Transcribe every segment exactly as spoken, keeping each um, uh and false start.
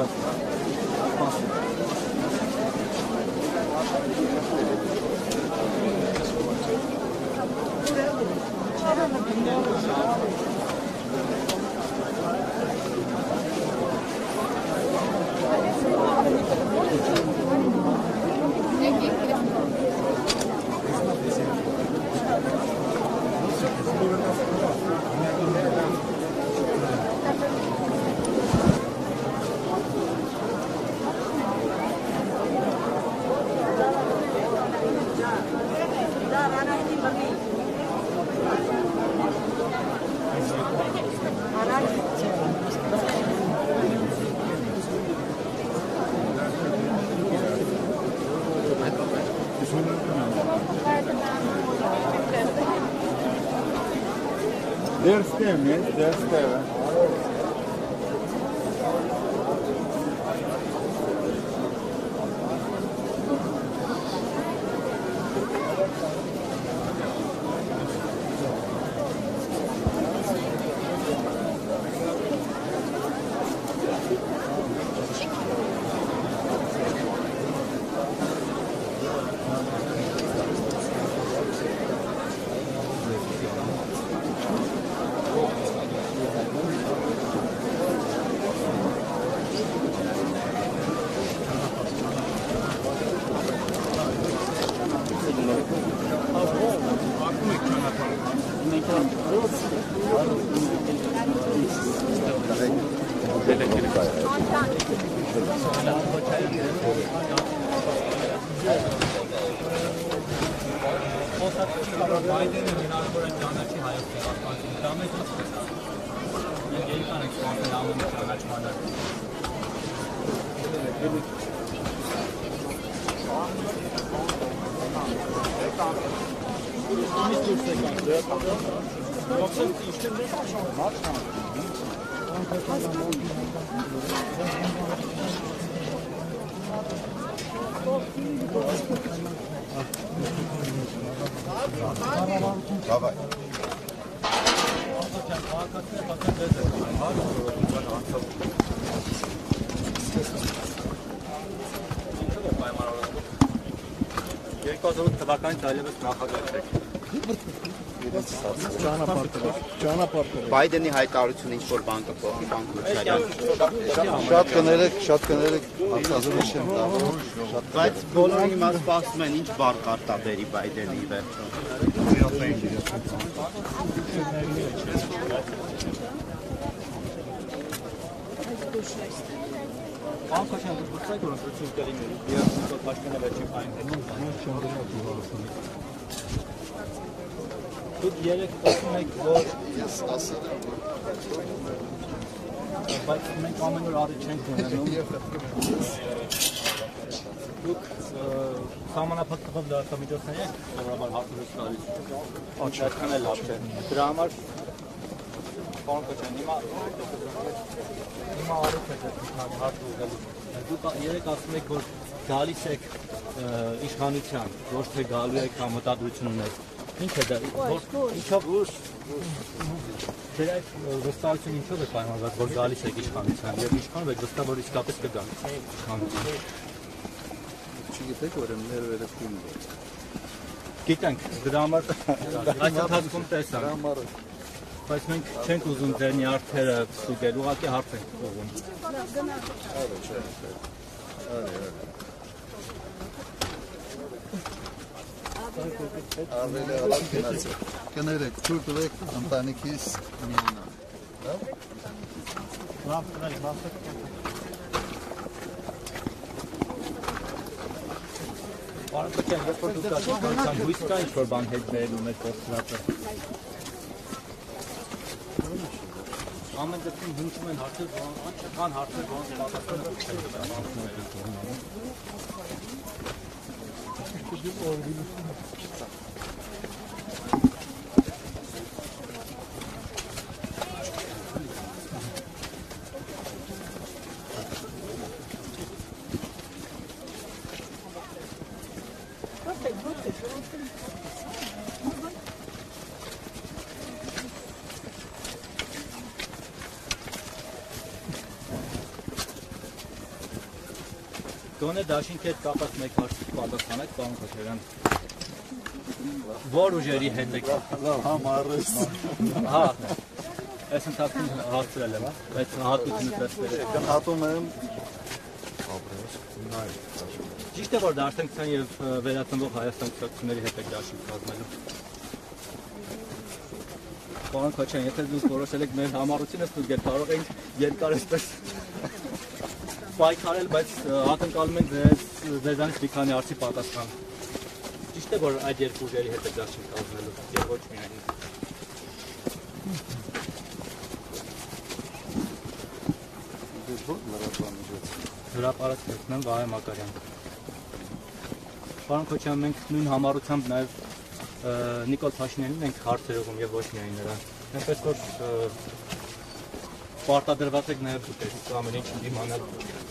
There's them, yes, there's them. Bye-bye. Երկու թվականի ծայլևս նախագծեք։ Բայդենի հայտարարությունը ինչ-որ բան կփոխի, բան կփոխի։ Շատ կներեք, շատ կներեք, արտազրույց չեմ տա։ Բայց բոլորը հիմա սպասում են ինչ բառ կարտաբերի Բայդենի վերջում։ Պարոն Քոչյան, դուք գուցե գործություն կլինի, երբ պաշտպանել եք այն։ Դուք երեք ասում եք, որ Ես ասել եմ, բայց մենք ամեն օր առիթ չենք ունենում։ Դուք սահմանափակվող լրատվամիջոցներ եք, սովորաբար հատուկ գալիս։ Այդքան էլ լավ չէ։ Դրա համար պարոն Քոչյան, հիմա հիմա առիթ եք հարց ուղղելու։ Դուք երեք ասում եք, որ գալիս եք իշխանության, ոչ թե գալու եք համատադրություն ունեք։ Ինչ է դա, ինչով դեր այդ վստահություն ինչով է պայմանավորված, որ գալիս եք իշխանության և իշխանում եք վստահ, որ իսկապես կգան իշխանության։ չգիտեք, որ եմ ներվերευτում է։ Գիտենք, դրա համար այս ընթացքում տեսանք, բայց մենք չենք ուզում ձեր նյարդերը ստուգել, ուղղակի հարց ենք ուղղում։ Ավելի ալավ գնացեք, կներեք, թույլ տվեք ընտանիքիս միանալ։ Լավ, կրեք, լավ եք։ Պարոն Քոչյան, երբ որ դուք աշխատանքան հույս կա ինչ-որ բան հետ բերելու մեր փոստրատը։ Ամեն դեպքում հնչում են հարցեր, կան հարցեր, որոնց պատասխանը Գոնե դաշինքի հետ կապած մեկ հարցի պատասխանեք, պարոն Քոչարյան։ Որ ուժերի հետ եք։ Համարես։ Հա։ Այս ընթացքում հարցրել եմ, բայց հատկությունը տեսնել եք։ Գնահատում եմ Ճիշտ է, որ դաշնակցության եւ վերածնվող Հայաստան կուսակցությունների հետ եք դաշինք կազմելու։ Պարոն Քոչարյան, եթե դուք որոշել եք մեր համառությունս, դուք կարող ենք երկար այսպես պայքարել, բայց ակնկալում ենք ձեզանից մի քանի հարցի պատասխան։ Ճիշտ է, որ այդ երկու ուժերի հետ եք դաշինք կազմելու եւ ոչ միայն։ Հրապարակն Վահե Մակարյան։ Պարոն Քոչարյան, մենք նույն համառությամբ նաև Նիկոլ Փաշինյանին ենք հարցեր ուղղում եւ ոչ միայն նրան։ Այնպես որ պարտադրված եք նաև դուք այս ամեն ինչ դիմանալ։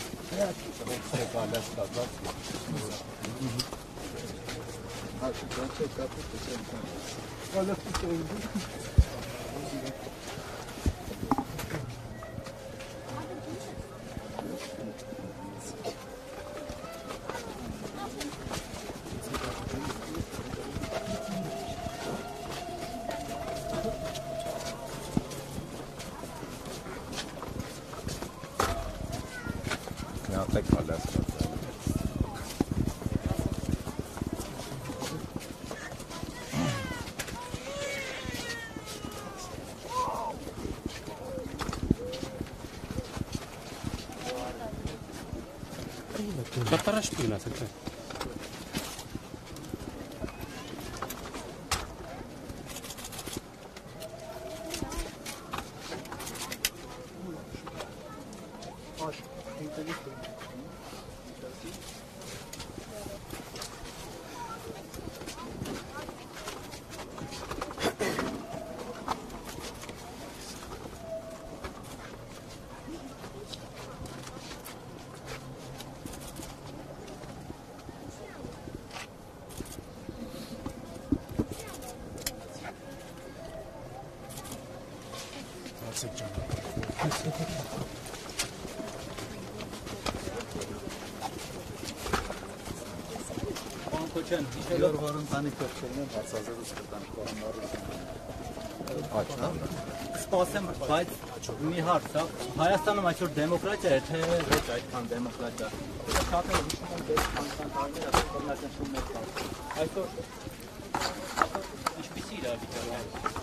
Καταράς πήγαινα, θέλετε. Քոչյան, Յոր որ ընտանիքով չելնեմ, հարցազրույց կտանք կողմնարություն։ Սպասեմ, բայց մի հարց, հա, Հայաստանում այսօր դեմոկրատիա է, թե ոչ այդքան դեմոկրատիա։ Դա շատերը հիշում են դες քանքան տարիներ, ասում կողմնարություններ կան։ Այսօր ինչպիսի իրավիճակ է։